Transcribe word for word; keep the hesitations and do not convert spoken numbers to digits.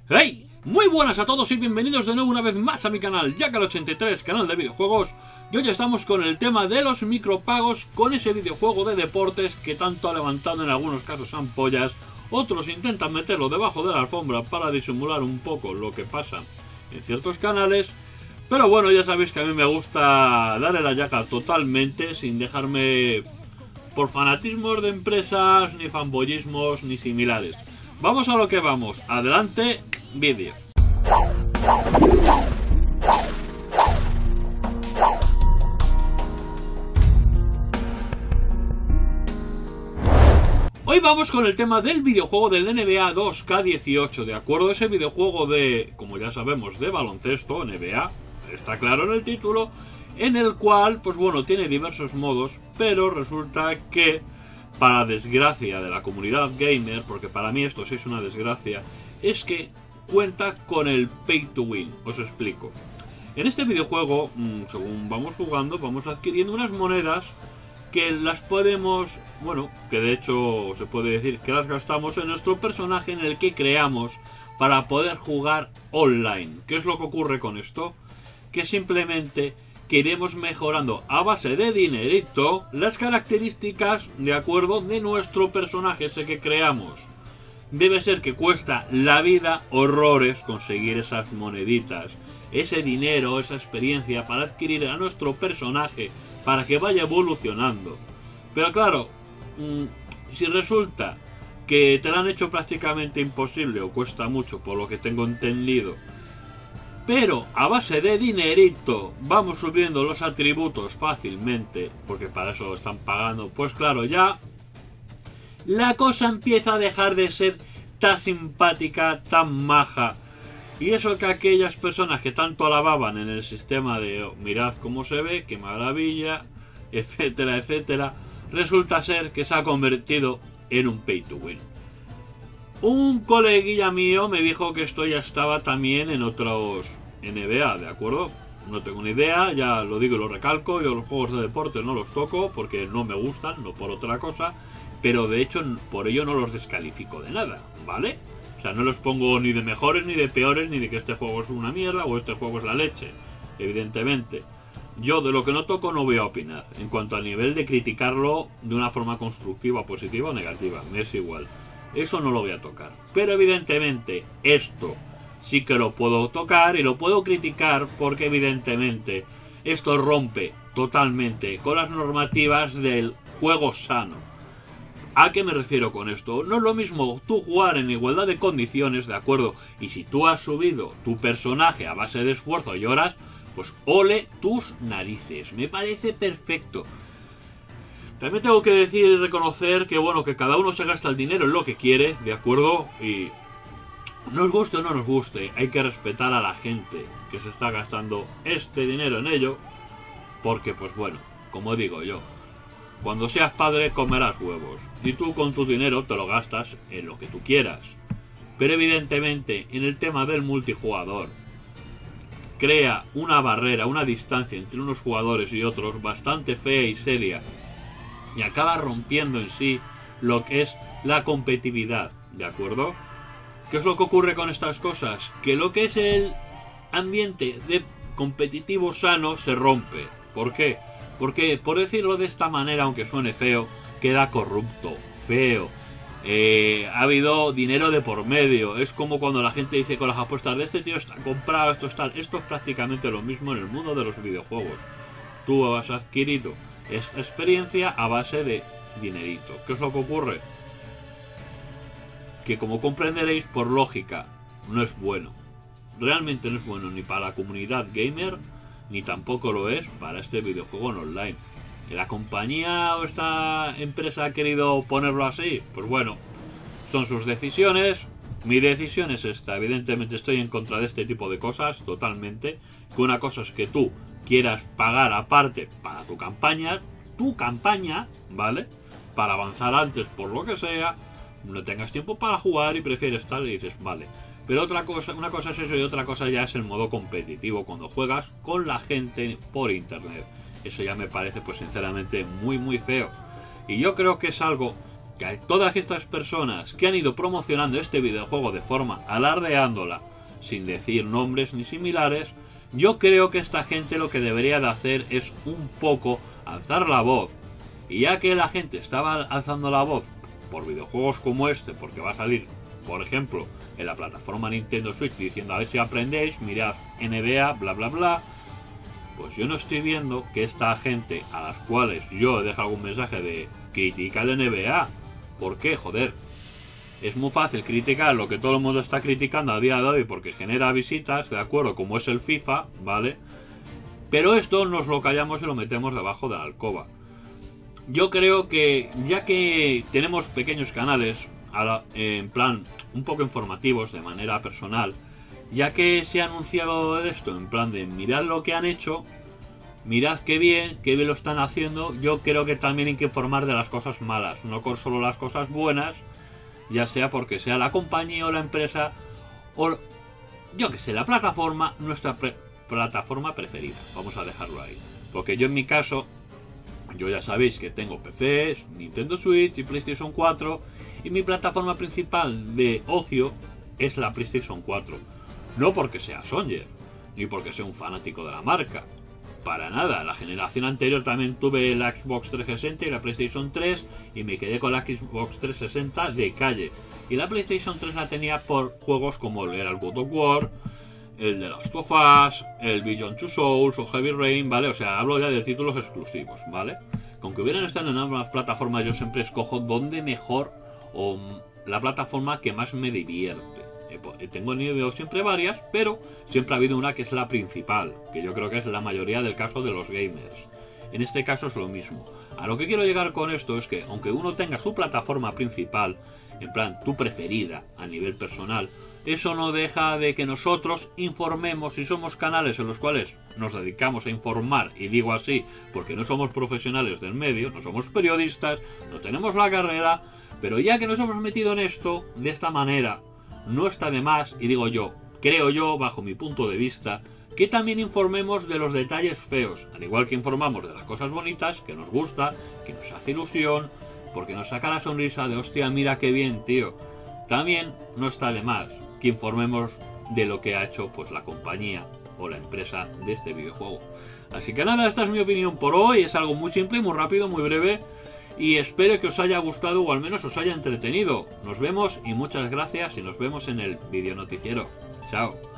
¡Hey! Muy buenas a todos y bienvenidos de nuevo una vez más a mi canal, Jackal ochenta y tres, canal de videojuegos. Y hoy estamos con el tema de los micropagos, con ese videojuego de deportes que tanto ha levantado en algunos casos ampollas. Otros intentan meterlo debajo de la alfombra para disimular un poco lo que pasa en ciertos canales. Pero bueno, ya sabéis que a mí me gusta darle la yaca totalmente, sin dejarme por fanatismos de empresas, ni fanboyismos, ni similares. Vamos a lo que vamos. Adelante, vídeo. Hoy vamos con el tema del videojuego del N B A dos K dieciocho, ¿de acuerdo? Ese videojuego de, como ya sabemos, de baloncesto, N B A, está claro en el título, en el cual, pues bueno, tiene diversos modos, pero resulta que, para desgracia de la comunidad gamer, porque para mí esto sí es una desgracia, es que cuenta con el pay to win. Os explico. En este videojuego, según vamos jugando, vamos adquiriendo unas monedas que las podemos, bueno, que de hecho se puede decir que las gastamos en nuestro personaje en el que creamos para poder jugar online. ¿Qué es lo que ocurre con esto? Que simplemente que iremos mejorando a base de dinerito las características, de acuerdo, de nuestro personaje ese que creamos. Debe ser que cuesta la vida horrores conseguir esas moneditas, ese dinero, esa experiencia para adquirir a nuestro personaje, para que vaya evolucionando. Pero claro, mmm, si resulta que te lo han hecho prácticamente imposible o cuesta mucho, por lo que tengo entendido, pero a base de dinerito vamos subiendo los atributos fácilmente, porque para eso están pagando, pues claro, ya la cosa empieza a dejar de ser tan simpática, tan maja. Y eso que aquellas personas que tanto alababan en el sistema de oh, mirad cómo se ve, qué maravilla, etcétera, etcétera, resulta ser que se ha convertido en un pay to win. Un coleguilla mío me dijo que esto ya estaba también en otros N B A, ¿de acuerdo? No tengo ni idea, ya lo digo y lo recalco, yo los juegos de deporte no los toco porque no me gustan, no por otra cosa, pero de hecho por ello no los descalifico de nada, ¿vale? O sea, no los pongo ni de mejores ni de peores, ni de que este juego es una mierda o este juego es la leche, evidentemente. Yo de lo que no toco no voy a opinar, en cuanto a nivel de criticarlo de una forma constructiva, positiva o negativa, me es igual. Eso no lo voy a tocar. Pero evidentemente esto sí que lo puedo tocar y lo puedo criticar porque evidentemente esto rompe totalmente con las normativas del juego sano. ¿A qué me refiero con esto? No es lo mismo tú jugar en igualdad de condiciones, ¿de acuerdo? Y si tú has subido tu personaje a base de esfuerzo y horas, pues ole tus narices. Me parece perfecto. También tengo que decir y reconocer que, bueno, que cada uno se gasta el dinero en lo que quiere, ¿de acuerdo? Y nos guste o no nos guste, hay que respetar a la gente que se está gastando este dinero en ello, porque, pues bueno, como digo yo, cuando seas padre comerás huevos, y tú con tu dinero te lo gastas en lo que tú quieras. Pero evidentemente, en el tema del multijugador, crea una barrera, una distancia entre unos jugadores y otros bastante fea y seria, y acaba rompiendo en sí lo que es la competitividad, ¿de acuerdo? ¿Qué es lo que ocurre con estas cosas? Que lo que es el ambiente de competitivo sano se rompe. ¿Por qué? Porque, por decirlo de esta manera, aunque suene feo, queda corrupto, feo. Eh, ha habido dinero de por medio. Es como cuando la gente dice con las apuestas de este tío está comprado, esto está... Esto es prácticamente lo mismo en el mundo de los videojuegos. Tú has adquirido esta experiencia a base de dinerito. ¿Qué es lo que ocurre? Que, como comprenderéis, por lógica, no es bueno. Realmente no es bueno ni para la comunidad gamer, ni tampoco lo es para este videojuego en online. ¿Que la compañía o esta empresa ha querido ponerlo así? Pues bueno, son sus decisiones. Mi decisión es esta. Evidentemente estoy en contra de este tipo de cosas, totalmente. Que una cosa es que tú quieras pagar aparte para tu campaña, tu campaña, ¿vale? Para avanzar antes por lo que sea, no tengas tiempo para jugar y prefieres tal y dices, vale. Pero otra cosa, una cosa es eso y otra cosa ya es el modo competitivo, cuando juegas con la gente por internet. Eso ya me parece, pues sinceramente, muy muy feo. Y yo creo que es algo que todas estas personas que han ido promocionando este videojuego de forma alardeándola, sin decir nombres ni similares, yo creo que esta gente lo que debería de hacer es un poco alzar la voz. Y ya que la gente estaba alzando la voz por videojuegos como este, porque va a salir, por ejemplo, en la plataforma Nintendo Switch diciendo a ver si aprendéis, mirad N B A, bla bla bla, pues yo no estoy viendo que esta gente a las cuales yo dejo algún mensaje de critica el N B A. ¿Por qué? Joder. Es muy fácil criticar lo que todo el mundo está criticando a día de hoy porque genera visitas, de acuerdo, como es el FIFA, ¿vale? Pero esto nos lo callamos y lo metemos debajo de la alcoba. Yo creo que ya que tenemos pequeños canales, en plan un poco informativos de manera personal, ya que se ha anunciado esto, en plan de mirad lo que han hecho, mirad qué bien, qué bien lo están haciendo, yo creo que también hay que informar de las cosas malas, no con solo las cosas buenas, ya sea porque sea la compañía o la empresa o yo que sé, la plataforma, nuestra pre plataforma preferida, vamos a dejarlo ahí, porque yo en mi caso, yo ya sabéis que tengo P C, Nintendo Switch y PlayStation cuatro y mi plataforma principal de ocio es la PlayStation cuatro, no porque sea Songer, ni porque sea un fanático de la marca, para nada. La generación anterior también tuve la Xbox trescientos sesenta y la PlayStation tres y me quedé con la Xbox trescientos sesenta de calle. Y la PlayStation tres la tenía por juegos como el era el God of War, el de Last of Us, el Beyond Two Souls o Heavy Rain, ¿vale? O sea, hablo ya de títulos exclusivos, ¿vale? Con que hubieran estado en ambas plataformas, yo siempre escojo donde mejor o la plataforma que más me divierte. Tengo tenido siempre varias, pero siempre ha habido una que es la principal, que yo creo que es la mayoría del caso de los gamers. En este caso es lo mismo. A lo que quiero llegar con esto es que, aunque uno tenga su plataforma principal, en plan tu preferida a nivel personal, eso no deja de que nosotros informemos, si somos canales en los cuales nos dedicamos a informar, y digo así porque no somos profesionales del medio, no somos periodistas, no tenemos la carrera, pero ya que nos hemos metido en esto de esta manera, no está de más, y digo yo, creo yo, bajo mi punto de vista, que también informemos de los detalles feos, al igual que informamos de las cosas bonitas, que nos gusta, que nos hace ilusión, porque nos saca la sonrisa de hostia, mira qué bien, tío. También no está de más que informemos de lo que ha hecho pues la compañía o la empresa de este videojuego. Así que nada, esta es mi opinión por hoy, es algo muy simple, muy rápido, muy breve. Y espero que os haya gustado o al menos os haya entretenido. Nos vemos y muchas gracias y nos vemos en el video noticiero. Chao.